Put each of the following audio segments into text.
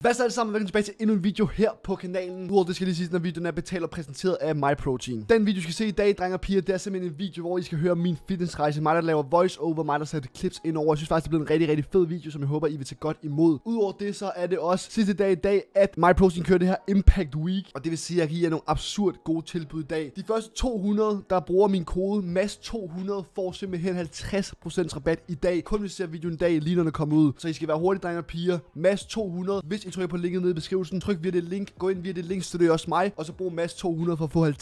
Hvad så alle sammen, velkommen tilbage til endnu en video her på kanalen. Udover det skal lige sige, at videoen er betalt og præsenteret af MyProtein. Den video, du skal se i dag, drenge og piger, det er simpelthen en video, hvor I skal høre min fitnessrejse. Mig, der laver voice over, mig, der sætter clips ind over. Jeg synes faktisk, det bliver en rigtig, rigtig fed video, som jeg håber, I vil tage godt imod. Udover det, så er det også sidste dag i dag, at MyProtein kører det her Impact Week. Og det vil sige, at jeg giver jer nogle absurd gode tilbud i dag. De første 200, der bruger min kode MAS200, får simpelthen 50% rabat i dag. Kun hvis I ser videoen i dag, lige når den kommer ud. Så I skal være hurtige, drenge og piger. MAS200. Hvis I trykker på linket nede i beskrivelsen, tryk via det link, gå ind via det link, så det er også mig, og så brug MAS200 for at få 50%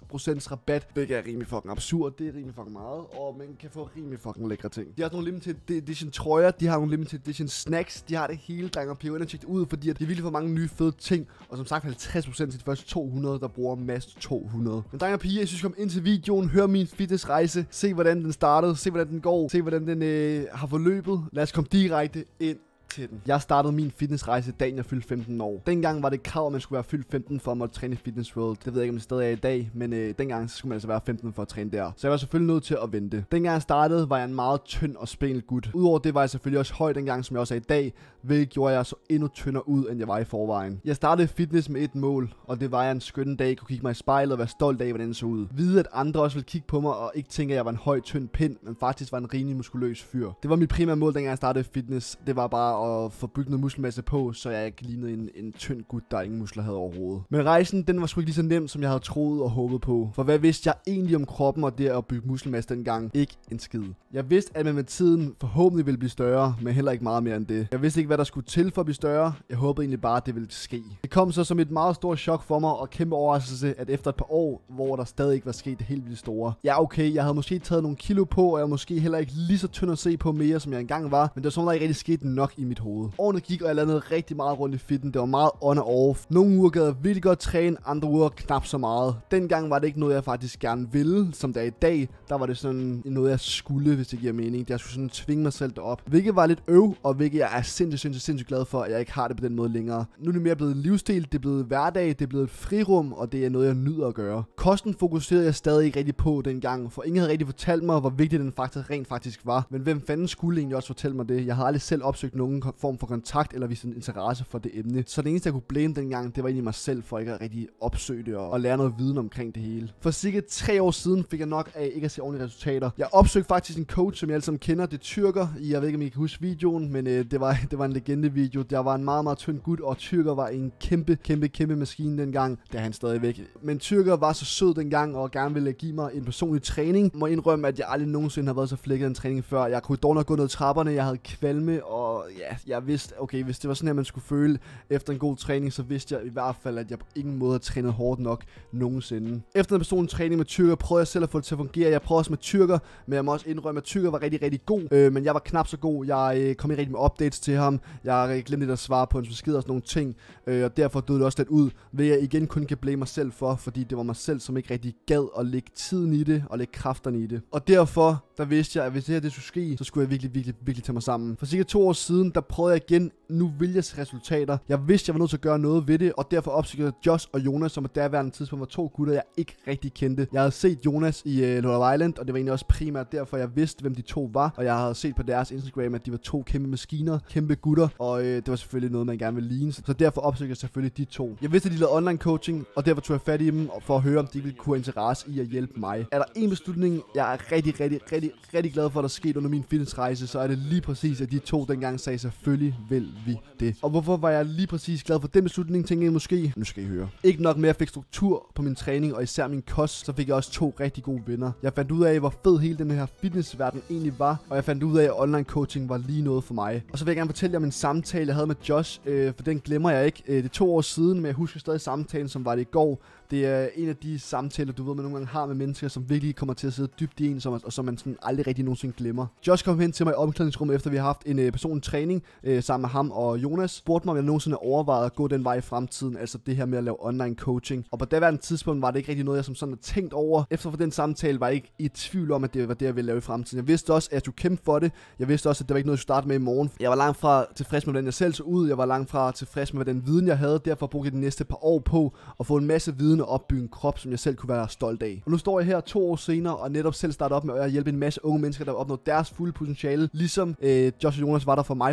rabat, hvilket er rimelig fucking absurd. Det er rimelig fucking meget, og man kan få rimelig fucking lækre ting. De har også nogle limited edition trøjer, de har nogle limited edition snacks, de har det hele, drenge og piger. Ind og tjek det ud, fordi at de er virkelig for mange nye fede ting, og som sagt 50% til de første 200, der bruger MAS200. Men drenge og piger, jeg synes, kom ind til videoen, hør min fitnessrejse, se hvordan den startede, se hvordan den går, se hvordan den har forløbet. Lad os komme direkte ind til den. Jeg startede min fitnessrejse dagen jeg fyldte 15 år. Dengang var det krav, at man skulle være fyldt 15 for at måtte træne i Fitness World. Det ved jeg ikke, om det stadig er i dag, men dengang så skulle man altså være 15 for at træne der. Så jeg var selvfølgelig nødt til at vente. Dengang jeg startede, var jeg en meget tynd og spængel gut. Udover det var jeg selvfølgelig også høj dengang, som jeg også er i dag, hvilket gjorde jeg så endnu tyndere ud, end jeg var i forvejen. Jeg startede fitness med et mål, og det var, at jeg en skøn dag kunne kigge mig i spejlet og være stolt af, hvordan det så ud. Vide, at andre også ville kigge på mig og ikke tænke, at jeg var en høj, tynd pind, men faktisk var en rimelig muskuløs fyr. Det var mit primære mål, dengang jeg startede fitness. Det var bare at få bygget noget muskelmasse på, så jeg ikke lignede en tynd gut, der ingen muskler havde overhovedet. Men rejsen, den var sgu ikke lige så nem, som jeg havde troet og håbet på. For hvad vidste jeg egentlig om kroppen og det at bygge muskelmasse dengang? Ikke en skid. Jeg vidste, at man med tiden forhåbentlig ville blive større, men heller ikke meget mere end det. Jeg vidste ikke, hvad der skulle til for at blive større. Jeg håbede egentlig bare, at det ville ske. Det kom så som et meget stort chok for mig og kæmpe overraskelse, at efter et par år, hvor der stadig ikke var sket det helt vildt store. Ja, okay, jeg havde måske taget nogle kilo på, og jeg var måske heller ikke lige så tynd at se på mere, som jeg engang var. Men det var sådan, der ikke rigtig skete nok i mit hoved. Årene gik, og jeg landede rigtig meget rundt i fitten. Det var meget on og off. Nogle uger gad jeg virkelig godt træne, andre uger knap så meget. Dengang var det ikke noget, jeg faktisk gerne ville, som det er i dag. Der var det sådan noget, jeg skulle, hvis det giver mening. Jeg skulle sådan tvinge mig selv derop. Hvilket var lidt og hvilket jeg er sindssygt glad for, at jeg ikke har det på den måde længere. Nu er det mere blevet en livsstil, det er blevet hverdag, det er blevet et frirum, og det er noget, jeg nyder at gøre. Kosten fokuserede jeg stadig ikke rigtig på dengang, for ingen havde rigtig fortalt mig, hvor vigtig den rent faktisk var. Men hvem fanden skulle egentlig også fortælle mig det? Jeg havde aldrig selv opsøgt nogen form for kontakt eller vist en interesse for det emne. Så det eneste, jeg kunne blame dengang, det var egentlig mig selv, for ikke at rigtig opsøge det og lære noget viden omkring det hele. For cirka 3 år siden fik jeg nok af ikke at se ordentlige resultater. Jeg opsøgte faktisk en coach, som jeg alle sammen kender. Det er tyrker. Jeg ved ikke, om I kan huske videoen, men det var en legende-video. Der var en meget, meget tynd gut, og tyrker var en kæmpe maskine dengang. Det er han stadigvæk. Men tyrker var så sød dengang, og gerne ville give mig en personlig træning. Må indrømme, at jeg aldrig nogensinde har været så flækket en træning før. Jeg kunne dog nok gå ned ad trapperne, jeg havde kvalme, og ja, jeg vidste, okay, hvis det var sådan her, man skulle føle efter en god træning, så vidste jeg i hvert fald, at jeg på ingen måde havde trænet hårdt nok nogensinde. Efter en personlig træning med tyrker, prøvede jeg selv at få det til at fungere. Jeg prøvede også med tyrker, men jeg må også indrømme, at tyrker var rigtig god, men jeg var knap så god. Jeg kom ikke rigtig med updates til ham. Jeg glemte at svare på hans beskeder og sådan nogle ting, og derfor døde det også lidt ud, ved jeg igen kun kan blame mig selv for, fordi det var mig selv, som ikke rigtig gad at lægge tiden i det og lægge kræfterne i det. Og derfor, der vidste jeg, at hvis det her det skulle ske, så skulle jeg virkelig tage mig sammen. For cirka 2 år siden, der prøvede jeg igen. Nu vil jeg se resultater. Jeg vidste, jeg var nødt til at gøre noget ved det, og derfor opsøgte jeg Josh og Jonas, som på daværende tidspunkt var 2 gutter, jeg ikke rigtig kendte. Jeg havde set Jonas i Love Island, og det var egentlig også primært derfor, jeg vidste, hvem de 2 var. Og jeg havde set på deres Instagram, at de var 2 kæmpe maskiner, kæmpe gutter, og det var selvfølgelig noget, man gerne ville ligne. Så derfor opsøgte jeg selvfølgelig de 2. Jeg vidste, at de lavede online coaching, og derfor tog jeg fat i dem for at høre, om de ville kunne have interesse i at hjælpe mig. Er der en beslutning, jeg er rigtig glad for, at der skete under min fitnessrejse, så er det lige præcis, at de 2 dengang sagde, selvfølgelig vil vi det. Og hvorfor var jeg lige præcis glad for den beslutning, tænker jeg måske? Nu skal I høre. Ikke nok med, at jeg fik struktur på min træning, og især min kost, så fik jeg også 2 rigtig gode venner. Jeg fandt ud af, hvor fed hele den her fitnessverden egentlig var, og jeg fandt ud af, at online coaching var lige noget for mig. Og så vil jeg gerne fortælle jer om en samtale, jeg havde med Josh, for den glemmer jeg ikke. Det er 2 år siden, men jeg husker stadig samtalen, som var det i går. Det er en af de samtaler, du ved, man nogle gange har med mennesker, som virkelig kommer til at sidde dybt i en, og som man sådan aldrig rigtig nogensinde glemmer. Josh kom hen til mig i omklædningsrummet, efter vi har haft en personlig træning sammen med ham og Jonas. Spurgte mig, om jeg nogensinde overvejede at gå den vej i fremtiden, altså det her med at lave online coaching. Og på daværende tidspunkt var det ikke rigtig noget, jeg som sådan har tænkt over. Efter for den samtale var jeg ikke i tvivl om, at det var det, jeg ville lave i fremtiden. Jeg vidste også, at jeg skulle kæmpe for det. Jeg vidste også, at det var ikke noget, jeg skulle starte med i morgen. Jeg var langt fra tilfreds med, hvordan jeg selv så ud. Jeg var langt fra tilfreds med, den viden, jeg havde. Derfor brugte jeg de næste par år på at få en masse viden og opbygge en krop, som jeg selv kunne være stolt af. Og nu står jeg her 2 år senere og netop selv starter op med at hjælpe en masse unge mennesker, der opnår deres fulde potentiale. Ligesom Josh og Jonas var der for mig for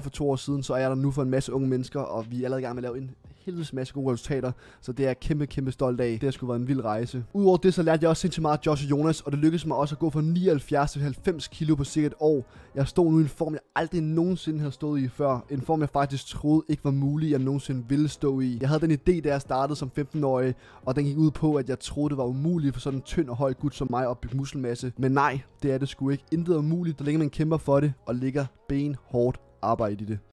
for 2 år siden, så er jeg der nu for en masse unge mennesker, og vi er allerede i gang med at lave en helvedes masse gode resultater, så det er jeg kæmpe stolt af. Det har sgu været en vild rejse. Udover det, så lærte jeg også sindssygt meget af Josh og Jonas, og det lykkedes mig også at gå fra 79 til 90 kilo på cirka et år. Jeg stod nu i en form, jeg aldrig nogensinde havde stået i før. En form, jeg faktisk troede ikke var mulig, jeg nogensinde ville stå i. Jeg havde den idé, da jeg startede som 15-årig, og den gik ud på, at jeg troede, det var umuligt for sådan en tynd og høj gut som mig at bygge muskelmasse. Men nej, det er det sgu ikke. Intet er umuligt, så længe man kæmper for det, og ligger benhårdt arbejde i det.